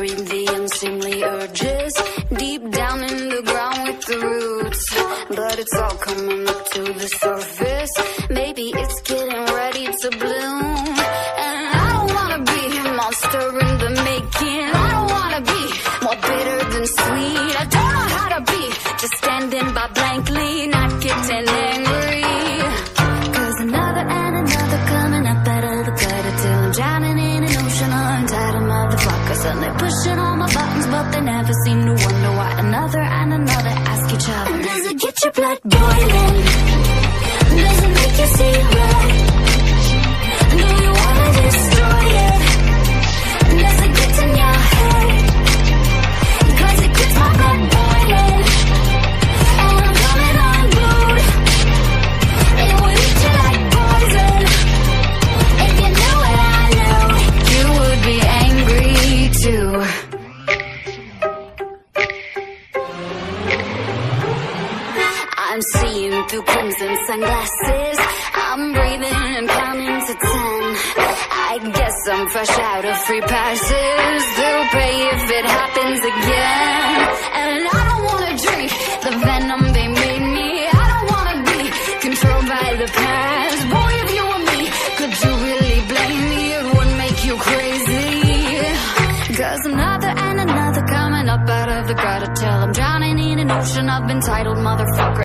nurturing the unseemly urges deep down in the ground with the roots. But it's all coming up to the surface. Maybe it's getting ready to bloom. And I don't wanna be a monster in the making. I don't wanna be more bitter than sweet. I don't know how to be just standing by blankly, not getting angry. Cause another and another coming up out of the gutter till I'm drowning in an ocean of entitled motherfuckers. And they're pushing all my buttons, but they never seem to wonder why another and another ask each other. And does it get your blood boiling? Does it make you see red? Do you wanna destroy it? Does it get in your head? Cause it gets my blood boiling, and I'm coming unglued. It would eat you like poison. If you knew what I knew, you would be angry too. I'm seeing through crimson sunglasses. I'm breathing and counting to 10. I guess I'm fresh out of free passes. They'll pay if it happens again. And I don't wanna drink the venom they made me. I don't wanna be controlled by the past. Boy, if you were me, could you really blame me? It would make you crazy. Cause another and another coming up out of the gutter till I'm drowning in an ocean of entitled motherfucker.